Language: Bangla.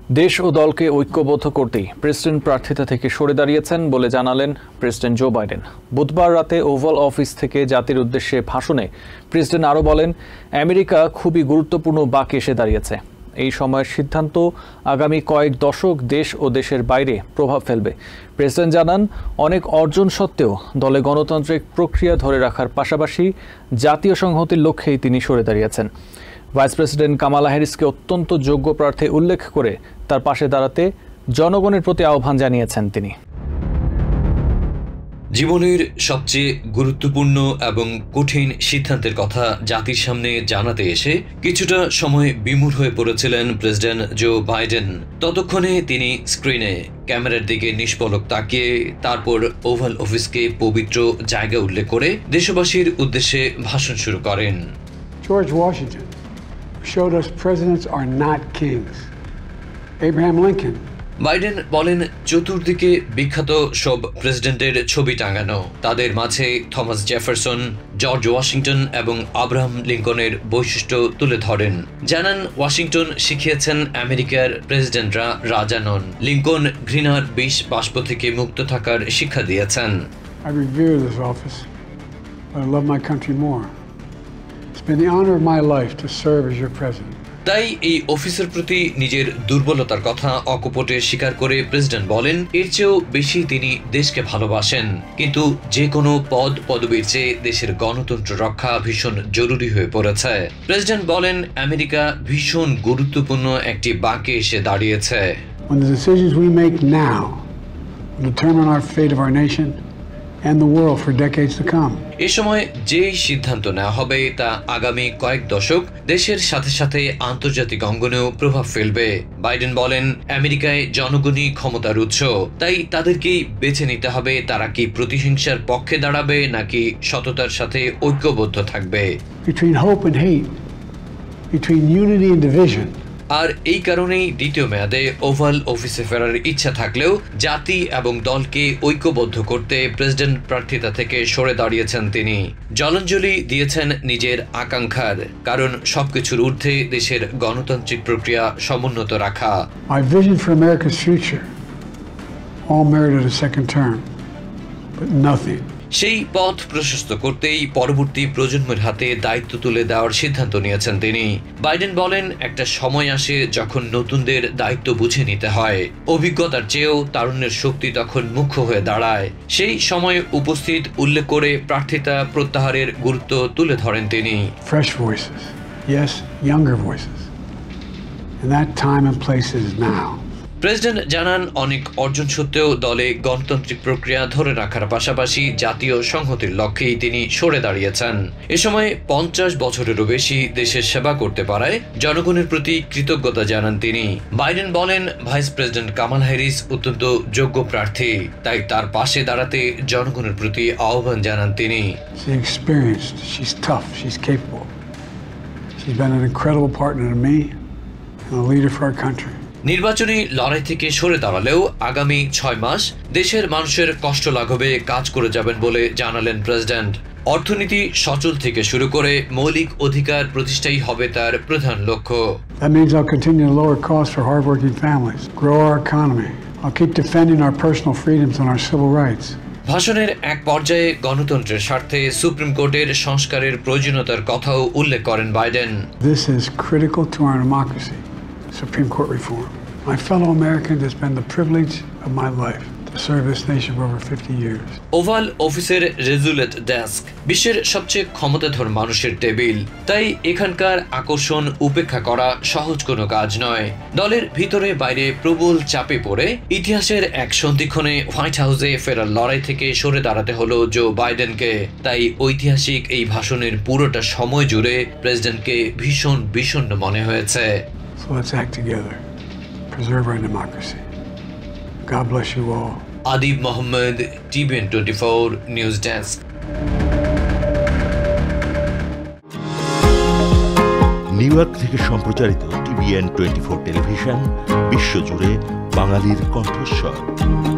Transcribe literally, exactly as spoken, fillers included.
দেশ ও দলকে ঐক্যবদ্ধ করতেই প্রেসিডেন্ট প্রার্থিতা থেকে সরে দাঁড়িয়েছেন বলে জানালেন প্রেসিডেন্ট জো বাইডেন। বুধবার রাতে ওভাল অফিস থেকে জাতির উদ্দেশ্যে ভাষণে প্রেসিডেন্ট আরও বলেন, আমেরিকা খুবই গুরুত্বপূর্ণ বাঁকে এসে দাঁড়িয়েছে। এই সময়ের সিদ্ধান্ত আগামী কয়েক দশক দেশ ও দেশের বাইরে প্রভাব ফেলবে। প্রেসিডেন্ট জানান, অনেক অর্জন সত্ত্বেও দলে গণতান্ত্রিক প্রক্রিয়া ধরে রাখার পাশাপাশি জাতীয় সংহতির লক্ষ্যেই তিনি সরে দাঁড়িয়েছেন। ভাইস প্রেসিডেন্ট কামালা হ্যারিসকে অত্যন্ত যোগ্য প্রার্থী উল্লেখ করে তার পাশে দাঁড়াতে জনগণের প্রতি আহ্বান জানিয়েছেন তিনি। জীবনের সবচেয়ে গুরুত্বপূর্ণ এবং কঠিন সিদ্ধান্তের কথা জাতির সামনে জানাতে এসে কিছুটা সময় বিমূঢ় হয়ে পড়েছিলেন প্রেসিডেন্ট জো বাইডেন। ততক্ষণে তিনি স্ক্রিনে ক্যামেরার দিকে নিষ্পলক তাকিয়ে তারপর ওভাল অফিসকে পবিত্র জায়গা উল্লেখ করে দেশবাসীর উদ্দেশ্যে ভাষণ শুরু করেন। George Washington showed us presidents are not kings. Abraham Lincoln. Biden বলেন, চতুর্দিকে বিখ্যাত সব প্রেসিডেন্টের ছবি টাঙানো, তাদের মাঝে থমাস জেফারসন, জর্জ ওয়াশিংটন এবং আব্রাহাম লিঙ্কনের বৈশিষ্ট্য তুলে ধরেন। জানান, ওয়াশিংটন শিখিয়েছেন আমেরিকার প্রেসিডেন্টরা রাজা নন। লিঙ্কন ঘৃণার বিষ বাষ্প থেকে মুক্ত থাকার শিক্ষা দিয়েছেন। I revere this office, but I love my country more. It's been the honor of my life to serve as your president. তাই এই অফিসের প্রতি নিজের দুর্বলতার কথা অকপটে স্বীকার করে প্রেসিডেন্ট বলেন, এর চেয়েও বেশি তিনি দেশকে ভালোবাসেন, কিন্তু যে কোনো পদ পদবীর চেয়ে দেশের গণতন্ত্র রক্ষা ভীষণ জরুরি হয়ে পড়েছে। প্রেসিডেন্ট বলেন, আমেরিকা ভীষণ গুরুত্বপূর্ণ একটি বাঁকে এসে দাঁড়িয়েছে। When the decisions we make now will determine our fate of our nation and the world for decades to come. এ সময় যে সিদ্ধান্ত নেওয়া হবে তা আগামী কয়েক দশক দেশের সাথে সাথে আন্তর্জাতিক অঙ্গনেও প্রভাব ফেলবে। বাইডেন বলেন, আমেরিকায় জনগণই ক্ষমতার উৎস, তাই তাদেরকেই বেছে নিতে হবে তারা কি প্রতিহিংসার পক্ষে দাঁড়াবে নাকি সততার সাথে ঐক্যবদ্ধ থাকবে। Between hope and hate, between unity and division. আর এই কারণেই দ্বিতীয় মেয়াদে ওভাল অফিসে ফেরার ইচ্ছা থাকলেও জাতি এবং দলকে ঐক্যবদ্ধ করতে প্রেসিডেন্ট প্রার্থিতা থেকে সরে দাঁড়িয়েছেন তিনি। জলাঞ্জলি দিয়েছেন নিজের আকাঙ্ক্ষার, কারণ সবকিছুর ঊর্ধ্বে দেশের গণতান্ত্রিক প্রক্রিয়া সমুন্নত রাখা। My vision for America's future all merited a second term, but nothing. সেই পথ প্রশস্ত করতেই পরবর্তী প্রজন্মের হাতে দায়িত্ব তুলে দেওয়ার সিদ্ধান্ত নিয়েছেন তিনি। বাইডেন বলেন, একটা সময় আসে যখন নতুনদের দায়িত্ব বুঝে নিতে হয়। অভিজ্ঞতার চেয়েও তারুণ্যের শক্তি তখন মুখ্য হয়ে দাঁড়ায়। সেই সময় উপস্থিত উল্লেখ করে প্রার্থিতা প্রত্যাহারের গুরুত্ব তুলে ধরেন তিনি। Fresh voices, yes, younger voices. And that time and place is now. President জানান, অনেক অর্জন সত্ত্বেও দলে গণতান্ত্রিক প্রক্রিয়া ধরে রাখার পাশাপাশি জাতীয় সংহতির লক্ষ্যেই তিনি সরে দাঁড়িয়েছেন। এ সময় পঞ্চাশ বছরেরও বেশি দেশের সেবা করতে পারায় জনগণের প্রতি কৃতজ্ঞতা জানান তিনি। বাইডেন বলেন, ভাইস প্রেসিডেন্ট কামালা হ্যারিস অত্যন্ত যোগ্য প্রার্থী, তাই তার পাশে দাঁড়াতে জনগণের প্রতি আহ্বান জানান তিনি। She's experienced, she's tough, she's capable. She's been an incredible partner to me and a leader for our country. নির্বাচনী লড়াই থেকে সরে দাঁড়ালেও আগামী ছয় মাস দেশের মানুষের কষ্ট লাঘবে কাজ করে যাবেন বলে জানালেন প্রেসিডেন্ট। অর্থনীতি সচল থেকে শুরু করে মৌলিক অধিকার প্রতিষ্ঠাই হবে তার প্রধান লক্ষ্য। That means I'll continue to lower costs for hardworking families, grow our economy. I'll keep defending our personal freedoms and our civil rights. ভাষণের এক পর্যায়ে গণতন্ত্রের স্বার্থে সুপ্রিম কোর্টের সংস্কারের প্রয়োজনীয়তার কথাও উল্লেখ করেন Biden. This is critical to our democracy. Supreme Court reform. My fellow Americans, it's been the privilege of my life to serve this nation for over fifty years. Oval অফিসের রেজুলেট ডেস্ক বিশ্বের সবচেয়ে ক্ষমতাধর মানুষের টেবিল, তাই এখানকার আকর্ষণ উপেক্ষা করা সহজ কোনো কাজ নয়। দলের ভিতরে বাইরে প্রবল চাপে পড়ে ইতিহাসের এক সন্ধিক্ষণে হোয়াইট হাউসে ফেরার লড়াই থেকে সরে দাঁড়াতে হলো জো বাইডেনকে। তাই ঐতিহাসিক এই ভাষণের পুরোটা সময় জুড়ে প্রেসিডেন্টকে ভীষণ বিষণ্ণ মনে হয়েছে। So let's act together. Preserve our democracy. God bless you all. Adib Mohammed, T V N twenty-four News Desk. New York থেকে সম্প্রচারিত T V N twenty four television বিশ্বজুড়ে বাঙালির কণ্ঠস্বর।